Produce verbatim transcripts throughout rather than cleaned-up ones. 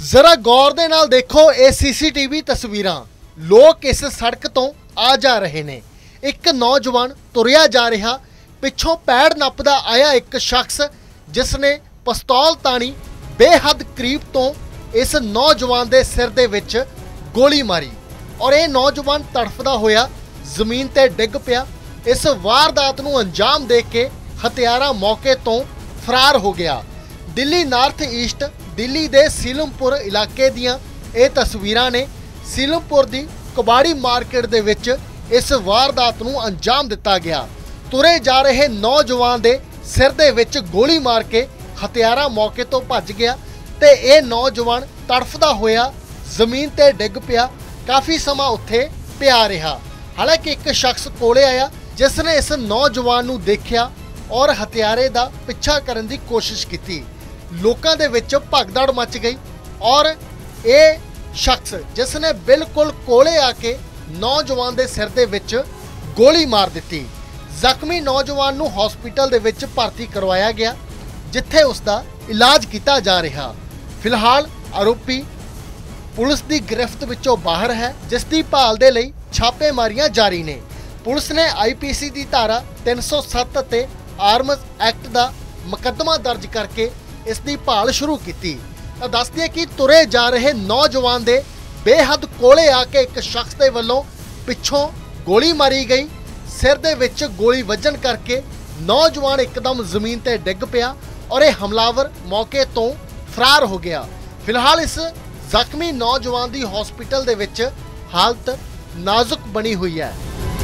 जरा गौर दे नाल देखो ये सीसीटीवी तस्वीरां। लोग इस सड़क तो आ जा रहे ने। एक नौजवान तुरिया जा रहा, पिछों पैड़ नपदा आया एक शख्स जिसने पिस्तौल तानी बेहद करीब तो इस नौजवान दे सिर दे विच गोली मारी और यह नौजवान तड़फदा होया जमीन ते डिग पिया। इस वारदात नूं अंजाम दे के हत्यारा मौके तो फरार हो गया। दिल्ली नार्थ ईस्ट दिल्ली दे सीलमपुर इलाके दियां ये तस्वीरां ने। सीलमपुर दी कबाड़ी मार्केट दे विच इस वारदात नूं अंजाम दिता गया। तुरे जा रहे नौजवान दे सिर दे विच गोली मार के हत्यारा मौके तो भज गया ते ये नौजवान तड़फदा होया जमीन ते डिग पिया। काफ़ी समा उत्थे पिया रहा। हालांकि एक शख्स कोले आया जिसने इस नौजवान नूं देखिया और हत्यारे दा पिछा करन दी कोशिश की। लोकां दे विच भगदड़ मच गई और ये शख्स जिसने बिल्कुल कोले आके नौजवान दे सिर दे विच गोली मार दी। जख्मी नौजवान नूं हॉस्पिटल दे विच भर्ती करवाया गया जिथे उसका इलाज किया जा रहा। फिलहाल आरोपी पुलिस की गिरफ्त विचों बाहर है, जिसकी भाल दे लई छापेमारियां जारी ने। पुलिस ने आई पी सी की धारा तीन सौ सत्त ते आर्म्स एक्ट का मुकदमा दर्ज करके इसकी भाल शुरू की। दस दिए कि तुरे जा रहे नौजवान दे बेहद कोले आके एक शख्स के वलों पिछों गोली मारी गई। सिर दे विच गोली वजन करके नौजवान एकदम जमीन ते डिग पिया और यह हमलावर मौके तो फरार हो गया। फिलहाल इस जख्मी नौजवान की हॉस्पिटल दे विच हालत नाजुक बनी हुई है।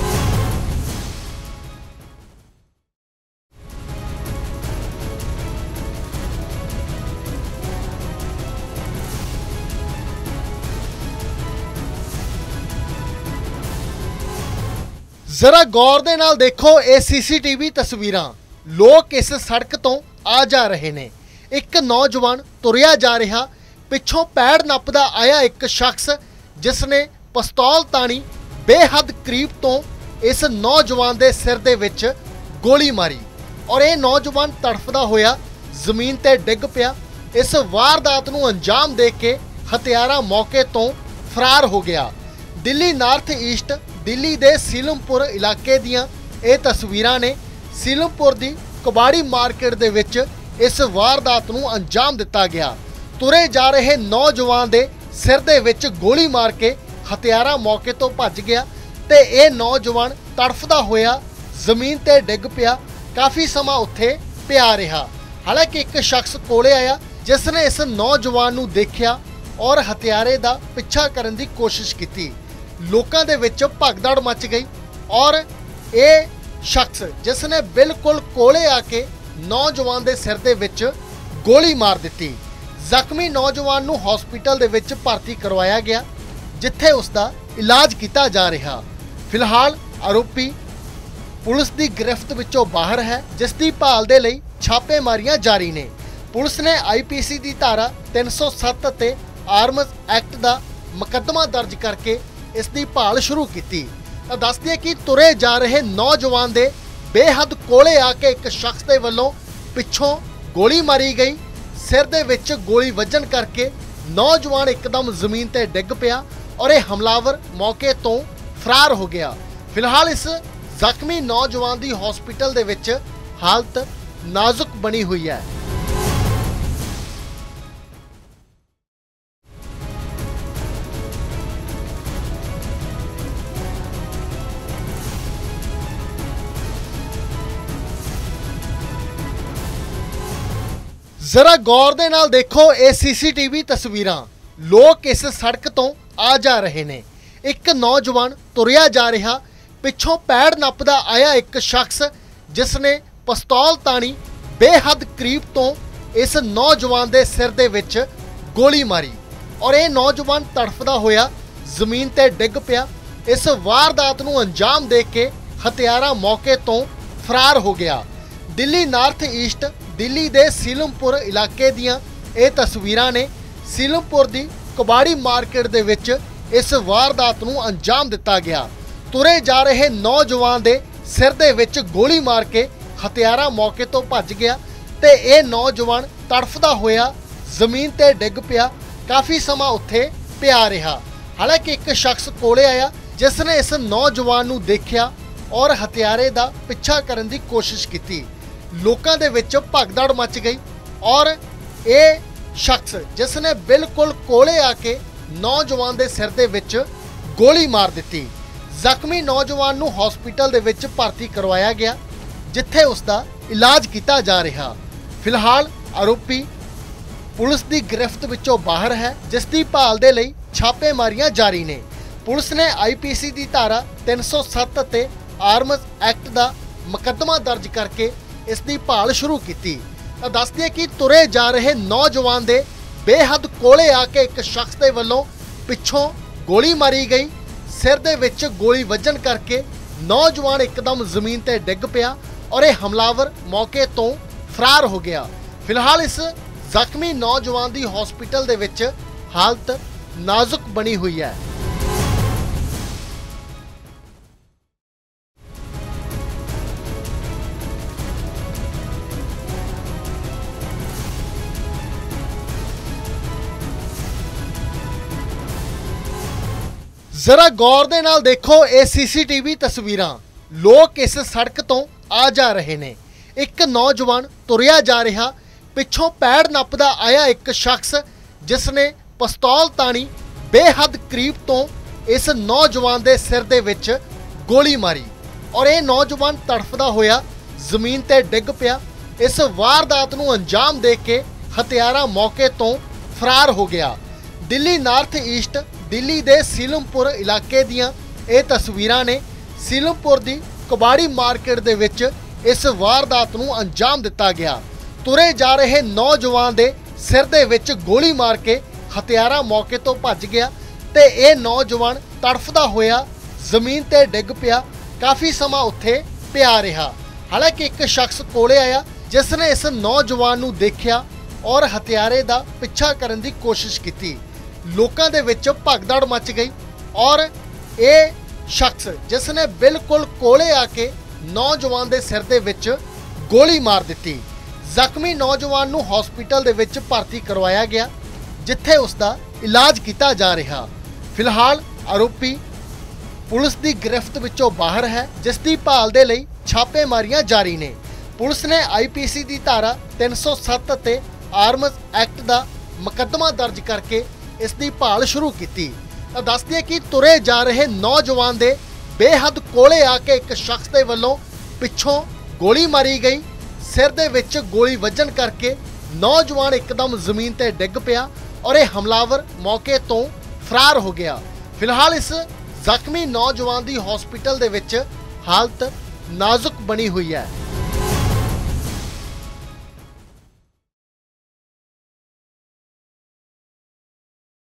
जरा गौर दे नाल देखो ये सीसीटीवी तस्वीरां। लोग इस सड़क तो आ जा रहे ने। एक नौजवान तुरिया जा रहा, पिछों पैड़ नपदा आया एक शख्स जिसने पिस्तौल तानी बेहद करीब तो इस नौजवान दे सिर दे विच गोली मारी और यह नौजवान तड़फदा होया जमीन ते डिग पिया। इस वारदात नूं अंजाम दे के हत्यारा मौके तो फरार हो गया। दिल्ली नार्थ ईस्ट दिल्ली दे सीलमपुर इलाके दियां ये तस्वीरां ने। सीलमपुर दी कबाड़ी मार्केट दे विच इस वारदात नूं अंजाम दिता गया। तुरे जा रहे नौजवान दे सिर दे विच गोली मार के हत्यारा मौके तो भज गया ते ये नौजवान तड़फदा होया जमीन ते डिग पिया। काफ़ी समा उत्थे पिया रहा। हालांकि एक शख्स कोले आया जिसने इस नौजवान नूं देखिया और हत्यारे दा पिछा करन दी कोशिश की। लोकां दे विच भगदड़ मच गई और ये शख्स जिसने बिल्कुल कोले आके नौजवान दे सिर दे विच गोली मार दी। जख्मी नौजवान नूं हॉस्पिटल दे विच भर्ती करवाया गया जिथे उसका इलाज किया जा रहा। फिलहाल आरोपी पुलिस की गिरफ्त विचों बाहर है, जिसकी भाल दे लई छापेमारियां जारी ने। पुलिस ने आई पी सी की धारा तीन सौ सत्त ते आर्म्स एक्ट का मुकदमा दर्ज करके इसकी भाल शुरू की। दस दिए कि तुरे जा रहे नौजवान दे बेहद कोले आके एक शख्स के वलों पिछों गोली मारी गई। सिर दे विच गोली वजन करके नौजवान एकदम जमीन ते डिग पिया और यह हमलावर मौके तो फरार हो गया। फिलहाल इस जख्मी नौजवान की हॉस्पिटल दे विच हालत नाजुक बनी हुई है। जरा गौर दे नाल देखो ये सीसीटीवी तस्वीरां। लोग इस सड़क तो आ जा रहे ने। एक नौजवान तुरिया जा रहा, पिछों पैड़ नपदा आया एक शख्स जिसने पिस्तौल तानी बेहद करीब तो इस नौजवान दे सिर दे विच गोली मारी और यह नौजवान तड़फदा होया जमीन ते डिग पिया। इस वारदात नूं अंजाम दे के हत्यारा मौके तो फरार हो गया। दिल्ली नार्थ ईस्ट दिल्ली दे सीलमपुर इलाके दियां ये तस्वीरां ने। सीलमपुर दी कबाड़ी मार्केट दे विच इस वारदात नूं अंजाम दिता गया। तुरे जा रहे नौजवान दे सिर दे विच गोली मार के हत्यारा मौके तो भज गया ते ये नौजवान तड़फदा होया जमीन ते डिग पिया। काफ़ी समा उत्थे पिया रहा। हालांकि एक शख्स कोले आया जिसने इस नौजवान नूं देखिया और हथियारे दा पिछा करन दी कोशिश की। लोकां दे विच भगदड़ मच गई और ये शख्स जिसने बिल्कुल कोले आके नौजवान दे सिर दे विच गोली मार दी। जख्मी नौजवान नूं हॉस्पिटल दे विच भर्ती करवाया गया जिथे उसका इलाज किया जा रहा। फिलहाल आरोपी पुलिस की गिरफ्त विचों बाहर है, जिसकी भाल दे लई छापेमारियां जारी ने। पुलिस ने आई पी सी की धारा तीन सौ सत्त ते आर्म्स एक्ट का मुकदमा दर्ज करके इसकी भाल शुरू की। दस दिए कि तुरे जा रहे नौजवान दे बेहद कोले आके एक शख्स के वलों पिछों गोली मारी गई। सिर दे विच गोली वजन करके नौजवान एकदम जमीन ते डिग पिया और यह हमलावर मौके तो फरार हो गया। फिलहाल इस जख्मी नौजवान की हॉस्पिटल दे विच हालत नाजुक बनी हुई है। जरा गौर दे नाल देखो ये सी सी टी वी तस्वीरां। लोग इस सड़क तो आ जा रहे ने। एक नौजवान तुरिया जा रहा, पिछों पैड़ नपदा आया एक शख्स जिसने पिस्तौल तानी बेहद करीब तो इस नौजवान दे सिर दे विच गोली मारी और यह नौजवान तड़फदा होया जमीन ते डिग पिया। इस वारदात नूं अंजाम दे के हथियारा मौके तो फरार हो गया। दिल्ली नॉर्थ ईस्ट दिल्ली दे सीलमपुर इलाके दियां ये तस्वीरां ने। सीलमपुर दी कबाड़ी मार्केट दे विच इस वारदात नूं अंजाम दिता गया। तुरे जा रहे नौजवान दे सिर दे विच गोली मार के हथियारा मौके तो भज गया ते यह नौजवान तड़फदा होया जमीन ते डिग पिया। काफ़ी समा उत्थे पिया रहा। हालांकि एक शख्स कोले आया जिसने इस नौजवान नूं देखिया और हथियारे दा पिछा करन दी कोशिश की। लोकां दे विच भगदड़ मच गई और ये शख्स जिसने बिल्कुल कोले आके नौजवान दे सिर दे विच गोली मार दी। जख्मी नौजवान नूं हॉस्पिटल दे विच भर्ती करवाया गया जिथे उसका इलाज किया जा रहा। फिलहाल आरोपी पुलिस की गिरफ्त विचों बाहर है, जिसकी भाल दे लई छापेमारियां जारी ने। पुलिस ने आई पी सी की धारा तीन सौ सत्त ते आर्म्स एक्ट का मुकदमा दर्ज करके इसकी भाल शुरू की। दस दिए कि तुरे जा रहे नौजवान दे बेहद कोले आके एक शख्स के वलों पिछों गोली मारी गई। सिर दे विच गोली वजन करके नौजवान एकदम जमीन ते डिग पिया और यह हमलावर मौके तो फरार हो गया। फिलहाल इस जख्मी नौजवान की हॉस्पिटल दे विच हालत नाजुक बनी हुई है।